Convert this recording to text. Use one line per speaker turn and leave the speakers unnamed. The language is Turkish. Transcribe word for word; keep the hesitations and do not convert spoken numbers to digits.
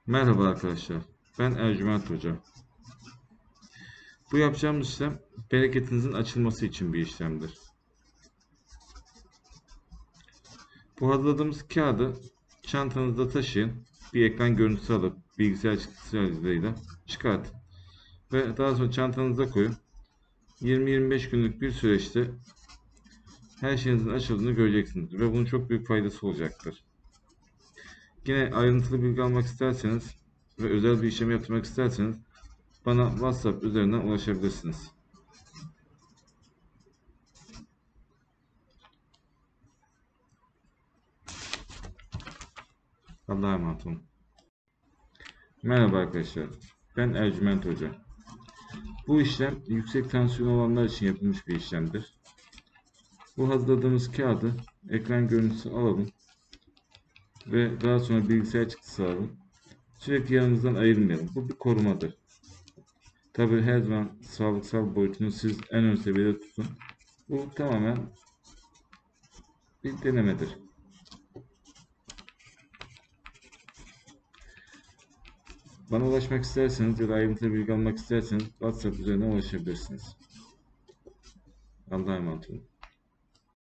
Merhaba arkadaşlar, ben Ercüment Hoca. Bu yapacağımız işlem bereketinizin açılması için bir işlemdir. Bu hazırladığımız kağıdı çantanızda taşıyın, bir ekran görüntüsü alıp bilgisayar çıktısı aracılığıyla çıkartın ve daha sonra çantanıza koyun. yirmi yirmi beş günlük bir süreçte her şeyinizin açıldığını göreceksiniz ve bunun çok büyük faydası olacaktır. Yine ayrıntılı bilgi almak isterseniz ve özel bir işlem yaptırmak isterseniz bana WhatsApp üzerinden ulaşabilirsiniz. Allah'a emanet olun. Merhaba arkadaşlar, ben Ercüment Hoca. Bu işlem yüksek tansiyon olanlar için yapılmış bir işlemdir. Bu hazırladığımız kağıdı ekran görüntüsü alalım ve daha sonra bilgisayar çıktısı alalım. Sürekli yanımızdan ayırmayalım. Bu bir korumadır. Tabii her zaman sağlıksal boyutunu siz en ön seviyede tutun. Bu tamamen bir denemedir. Bana ulaşmak isterseniz ya da ayrıntılı bilgi almak isterseniz WhatsApp üzerinden ulaşabilirsiniz. Allah'a emanet olun.